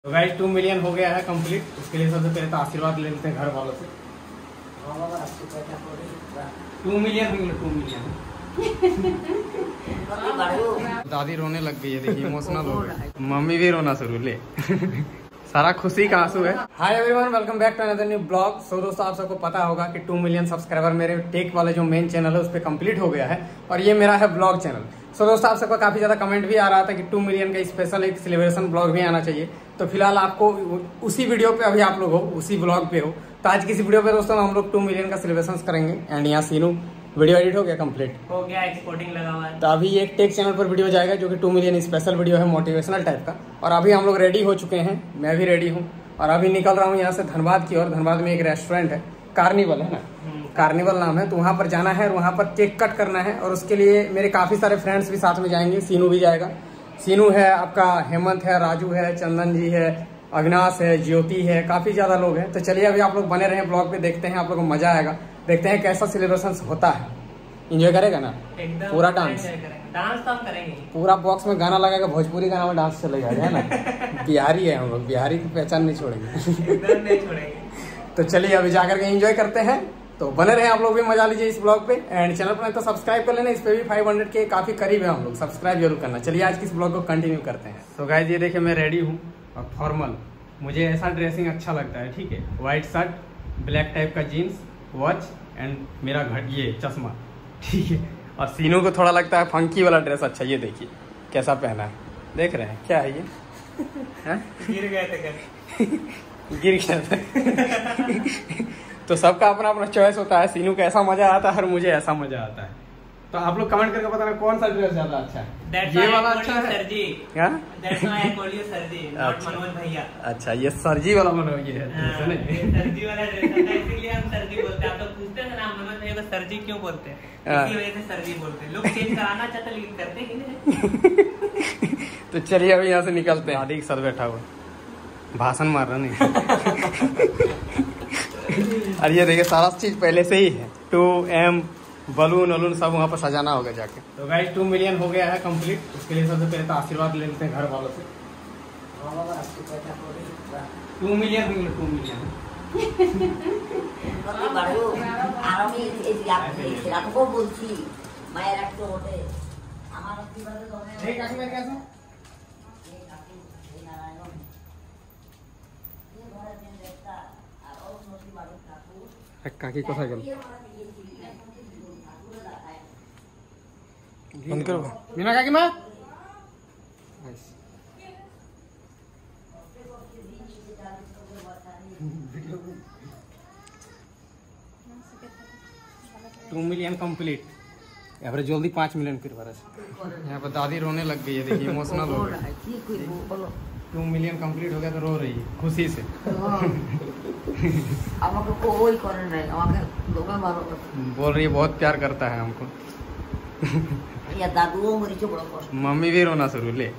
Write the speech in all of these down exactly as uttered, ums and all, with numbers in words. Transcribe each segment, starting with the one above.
तो guys two million हो गया है कंप्लीट। उसके लिए सबसे पहले तो आशीर्वाद ले लेते हैं घर वालों से। टू मिलियन हो गया, टू मिलियन। दादी रोने लग गई है, देखिए इमोशनल हो गई। मम्मी भी रोना शुरू ले सारा खुशी का आंसू है। Hi everyone, welcome back to another new blog. So दोस्तों, आप सबको पता होगा कि टू मिलियन सब्सक्राइबर मेरे टेक वाले जो मेन चैनल है उस पर कंप्लीट हो गया है और ये मेरा है ब्लॉग चैनल। सो दोस्तों, आप सबका काफी ज्यादा कमेंट भी आ रहा था कि टू मिलियन का स्पेशल एक सेलिब्रेशन ब्लॉग भी आना चाहिए। तो फिलहाल आपको उसी वीडियो पे अभी आप लोग हो, उसी ब्लॉग पे हो। तो आज की इस वीडियो पे दोस्तों हम लोग टू मिलियन का सेलिब्रेशन करेंगे। एंड यहाँ सीनू वीडियो एडिट हो गया कंप्लीट हो गया, एक्सपोर्टिंग लगा हुआ है। तो अभी एक टेक चैनल पर वीडियो जाएगा जो कि टू मिलियन स्पेशल वीडियो है, मोटिवेशनल टाइप का। और अभी हम लोग रेडी हो चुके हैं, मैं भी रेडी हूँ और अभी निकल रहा हूँ यहाँ से धनबाद की ओर। धनबाद में एक रेस्टोरेंट है, कार्निवल है ना, कार्निवल नाम है। तो वहाँ पर जाना है और वहाँ पर केक कट करना है। और उसके लिए मेरे काफी सारे फ्रेंड्स भी साथ में जाएंगे। सीनू भी जाएगा, सीनू है आपका, हेमंत है, राजू है, चंदन जी है, अविनाश है, ज्योति है, काफी ज्यादा लोग हैं। तो चलिए अभी आप लोग बने रहे ब्लॉग पे, देखते हैं आप लोगों को मजा आएगा, देखते हैं कैसा सेलिब्रेशन होता है। एंजॉय करेगा ना पूरा डांस डांस तो हम करेंगे, पूरा बॉक्स में गाना लगाएगा, भोजपुरी गाना में डांस चलेगा, है ना। बिहारी है हम लोग, बिहारी की पहचान नहीं छोड़ेंगे, एकदम नहीं छोड़ेंगे। तो चलिए अभी जाकर के एंजॉय करते हैं। तो बने रहे आप लोग भी, मजा लीजिए इस ब्लॉग पे। एंड चैनल पर तो सब्सक्राइब कर लेना, इस पे भी फाइव हंड्रेड के काफी करीब है हम लोग, सब्सक्राइब जरूर करना। चलिए आज की इस ब्लॉग को कंटिन्यू करते हैं। तो गाइस ये देखिए मैं रेडी हूँ और फॉर्मल, मुझे ऐसा ड्रेसिंग अच्छा लगता है, ठीक है। व्हाइट शर्ट, ब्लैक टाइप का जीन्स, वॉच एंड मेरा घट ये चश्मा, ठीक है। और सीनू को थोड़ा लगता है फंकी वाला ड्रेस अच्छा, ये देखिए कैसा पहना है, देख रहे हैं क्या है ये। गिर गए थे गिर गया था। तो सबका अपना अपना चॉइस होता है। सीनू को ऐसा मजा आता है और मुझे ऐसा मजा आता है। तो आप लोग कमेंट करके बताना कौन सा ड्रेस ज्यादा अच्छा है। ये वाला अच्छा है सर जी, हाँ? That's why I call you sir ji, not Manoj भैया। अच्छा, ये सरजी वाला मनोज ये है, सरजी वाला ड्रेस है, इसीलिए हम सरजी बोलते हैं। आप लोग पूछते हैं ना मनोज भैया को सरजी क्यों बोलते हैं, इसी वजह से सरजी बोलते हैं। लोग चेंज कराना चाहते लेकिन करते ही नहीं। तो चलिए अभी यहाँ से निकलते हैं। आदि के साथ बैठा हुआ भाषण मार रहा नहीं। और ये देखिए सारा चीज पहले से ही है, टू एम बलून वलून सब वहाँ पर सजाना होगा जाके। तो गाइस टू मिलियन हो गया है कंप्लीट। उसके लिए सबसे पहले तो आशीर्वाद ले लेते हैं घर वालों से। टू मिलियन हो गया, टू मिलियन। काकी को गल बंद करो बिना काकी माँ। टू मिलियन कंप्लीट, यहाँ पर जल्दी पाँच मिलियन फिर बरस। यहाँ पर दादी रोने लग गई है, देखिए इमोशनल हो गई। टू मिलियन कंप्लीट हो गया तो रो रही है खुशी से। बोल रही है बहुत प्यार करता है हमको। मम्मी भी रोना शुरू ले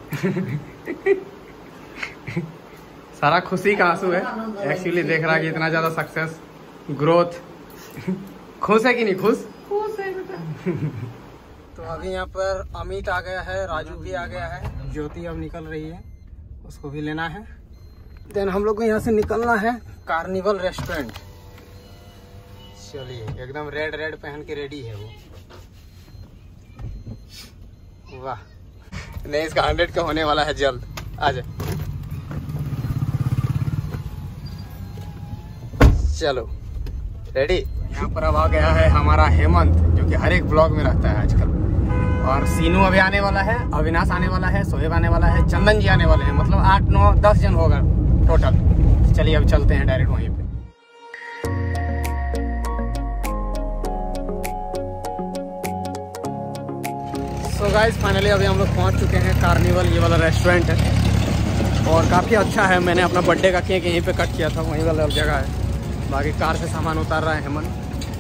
सारा खुशी का आंसू है। एक्चुअली देख रहा है कि इतना ज्यादा सक्सेस, ग्रोथ। खुश है कि नहीं खुश? खुश है बेटा। तो अभी यहाँ पर अमित आ गया है, राजू भी आ गया है, ज्योति अब निकल रही है, उसको भी लेना है। देन हम लोग को यहाँ से निकलना है कार्निवल रेस्टोरेंट। चलिए एकदम रेड रेड पहन के रेडी है वो। वाह, नहीं इसका हंड्रेड का होने वाला है जल्द। आ जाए, चलो रेडी। यहाँ पर अब आ गया है हमारा हेमंत, जो कि हर एक ब्लॉग में रहता है आजकल। और सीनू अभी आने वाला है, अविनाश आने वाला है, सोहेब आने वाला है, चंदन जी आने वाले हैं। मतलब आठ नौ दस जन होगा टोटल। चलिए अब चलते हैं डायरेक्ट वहीं पे। सो गाइस फाइनली अभी हम लोग पहुंच चुके हैं कार्निवल, ये वाला रेस्टोरेंट है और काफ़ी अच्छा है। मैंने अपना बर्थडे का केक यहीं पे कट किया था, वहीं वाला जगह है। बाकी कार से सामान उतार रहा है हेमंत।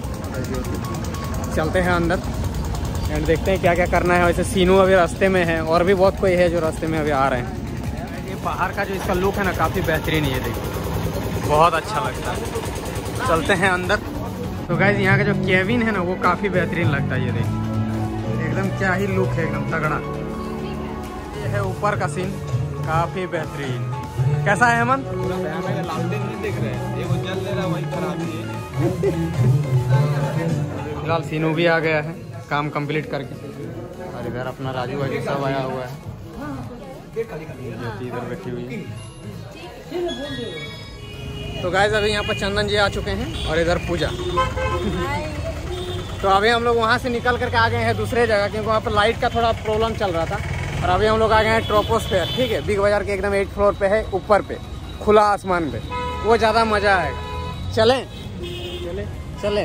चलते हैं अंदर एंड देखते हैं क्या क्या करना है। वैसे सीनू अभी रास्ते में है और भी बहुत कोई है जो रास्ते में अभी आ रहे हैं। ये बाहर का जो इसका लुक है ना काफ़ी बेहतरीन है, ये देखिए बहुत अच्छा लगता है। चलते हैं अंदर। तो गाइस यहाँ का जो केबिन है ना वो काफ़ी बेहतरीन लगता है, ये देखिए एकदम क्या ही लुक है, एकदम तगड़ा। ये है ऊपर का सीन, काफी बेहतरीन। कैसा है हेमंत? फिलहाल सीनू भी आ गया है काम कंप्लीट करके, और इधर अपना राजू भाई सब आया हुआ है, इधर बैठी हुई है। तो गाइस अभी यहाँ पर चंदन जी आ चुके हैं और इधर पूजा। तो अभी हम लोग वहाँ से निकल करके आ गए हैं दूसरे जगह, क्योंकि वहाँ पर लाइट का थोड़ा प्रॉब्लम चल रहा था। और अभी हम लोग आ गए हैं ट्रोपोस्फेयर, ठीक है, बिग बाजार के एकदम एट फ्लोर पे है, ऊपर पे खुला आसमान पे, वो ज़्यादा मज़ा आएगा। चलें चलें चलें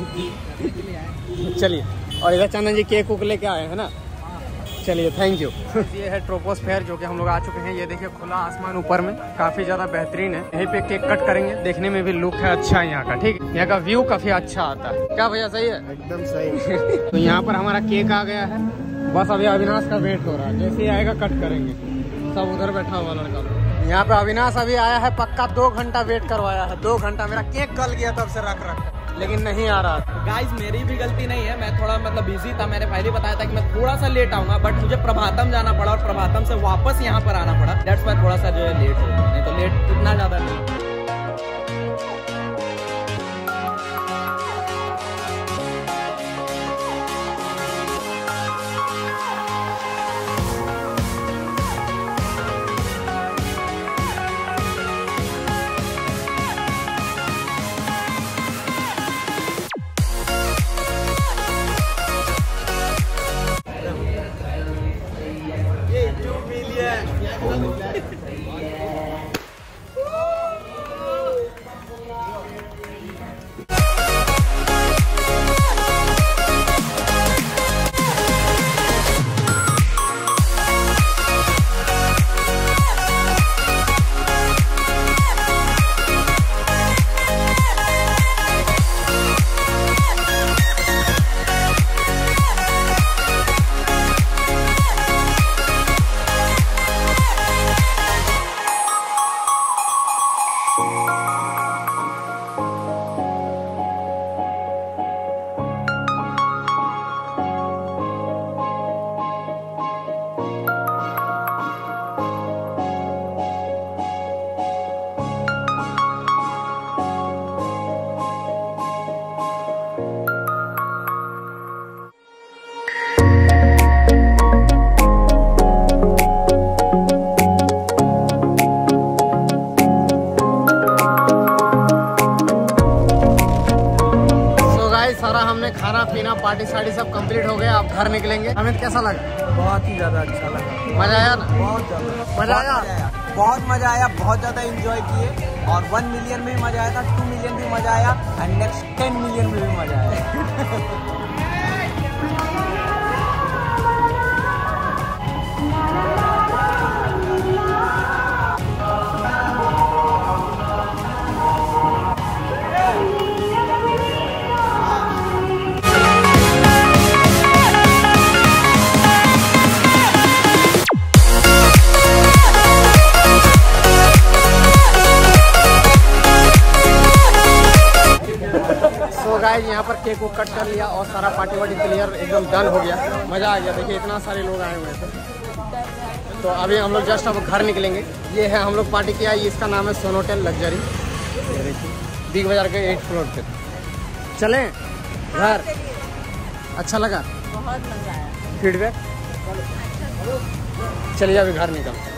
चलिए। और इधर चंदन जी केक उक लेके आए हैं ना, चलिए थैंक यू। ये है ट्रोपोस्फेयर जो कि हम लोग आ चुके हैं। ये देखिए खुला आसमान ऊपर में, काफ़ी ज़्यादा बेहतरीन है। यहीं पे केक कट करेंगे, देखने में भी लुक है अच्छा है यहाँ का, ठीक है। यहाँ का व्यू काफ़ी अच्छा आता है। क्या भैया सही है? एकदम सही। तो यहाँ पर हमारा केक आ गया है, बस अभी अविनाश का वेट हो रहा है, जैसे ही आएगा कट करेंगे। सब उधर बैठा हुआ लड़का। यहाँ पे अविनाश अभी आया है, पक्का दो घंटा वेट करवाया है, दो घंटा। मेरा केक गल गया तब से रख रख लेकिन नहीं आ रहा। गाइस मेरी भी गलती नहीं है, मैं थोड़ा मतलब बिजी था। मैंने पहले बताया था कि मैं थोड़ा सा लेट आऊंगा, बट मुझे प्रभातम जाना पड़ा और प्रभातम से वापस यहाँ पर आना पड़ा। दैट्स वाई थोड़ा सा जो है लेट हो, नहीं तो लेट इतना ज्यादा नहीं। सारा हमने खाना पीना पार्टी सार्टी सब कंप्लीट हो गया। अब घर निकलेंगे। हमें कैसा लगा? बहुत ही ज्यादा अच्छा लगा। मजा आया ना? बहुत ज्यादा मजा आया, बहुत मजा आया, बहुत ज्यादा एंजॉय किए। और वन मिलियन में भी मजा आया था, टू मिलियन भी मजा आया, एंड नेक्स्ट टेन मिलियन में भी मजा आया। गाइस यहाँ पर केक को कट कर लिया और सारा पार्टी वार्टी क्लियर एकदम डन हो गया। मज़ा आ गया। देखिए इतना सारे लोग आए हुए थे। तो अभी हम लोग जस्ट अब घर निकलेंगे। ये है हम लोग पार्टी किया, इसका नाम है सोनोटेल लग्जरी। ये देखिए बिग बाजार के एट फ्लोर पे। चलें घर? अच्छा लगा? बहुत मजा आया। फीडबैक? चलिए अभी घर निकलते हैं।